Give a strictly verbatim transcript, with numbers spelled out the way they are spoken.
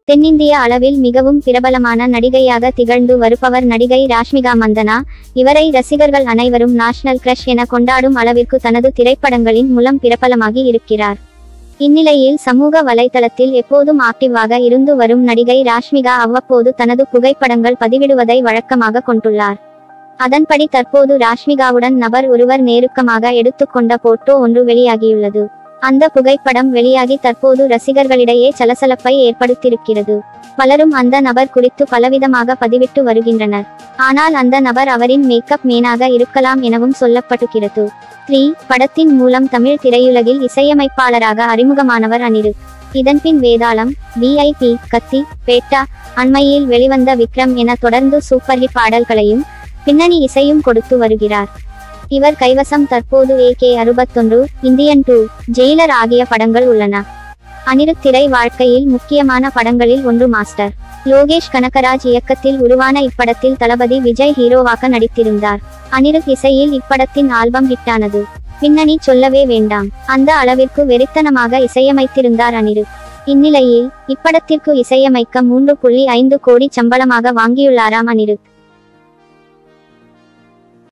தென்னிந்திய அளவில் மிகவும் பிரபலமான நடிகையாக திகழ்ந்து வருபவர் நடிகை ராஷ்மிகா மந்தனா. இவரை ரசிகர்கள் அனைவரும் நேஷனல் கிரஷ் என கொண்டாடும் அளவிற்கு தனது திரைப்படங்களின் மூலம் பிரபலமாகி இருக்கிறார். இந்நிலையில் சமூக வலைதளத்தில் எப்போதும் ஆக்டிவாக இருந்து வரும் நடிகை ராஷ்மிகா அவ்வப்போது தனது புகைப்படங்கள் பதிவிடுவதை வழக்கமாக கொண்டுள்ளார். அதன்படி தற்போது ராஷ்மிகாவுடன் நபர் ஒருவர் நெருக்கமாக எடுத்துக்கொண்ட போட்டோ ஒன்று வெளியாகியுள்ளது. அந்த புகைப்படம் வெளியாகி தற்போது ரசிகர்களிடையே சலசலப்பை ஏற்படுத்தியிருக்கிறது. பலரும் அந்த நபர் குறித்து பலவிதமாக பதிவிட்டு வருகின்றனர். ஆனால் அந்த நபர் அவரின் மேக்கப் மேனாக இருக்கலாம் எனவும் சொல்லப்படுகிறது. த்ரீ படத்தின் மூலம் தமிழ் திரையுலகில் இசையமைப்பாளராக அறிமுகமானவர் அனிருத். இதன்பின் வேதாளம், விஐபி, கத்தி, பேட்டா, அண்மையில் வெளிவந்த விக்ரம் என தொடர்ந்து சூப்பர் ஹிட் பாடல்களையும் பின்னணி இசையும் கொடுத்து வருகிறார். இவர் கைவசம் தற்போது ஏ கே அறுபத்தொன்று, இந்தியன் டூ, ஜெயிலர் ஆகிய படங்கள் உள்ளன. அனிருத் திரை வாழ்க்கையில் முக்கியமான படங்களில் ஒன்று மாஸ்டர். லோகேஷ் கனகராஜ் இயக்கத்தில் உருவான இப்படத்தில் தளபதி விஜய் ஹீரோவாக நடித்திருந்தார். அனிருத் இசையில் இப்படத்தின் ஆல்பம் ஹிட்டானது. பின்னணி சொல்லவே வேண்டாம், அந்த அளவிற்கு வெறித்தனமாக இசையமைத்திருந்தார் அனிருத். இந்நிலையில் இப்படத்திற்கு இசையமைக்க மூன்று புள்ளி ஐந்து கோடி சம்பளமாக வாங்கியுள்ளாராம் அனிருத்.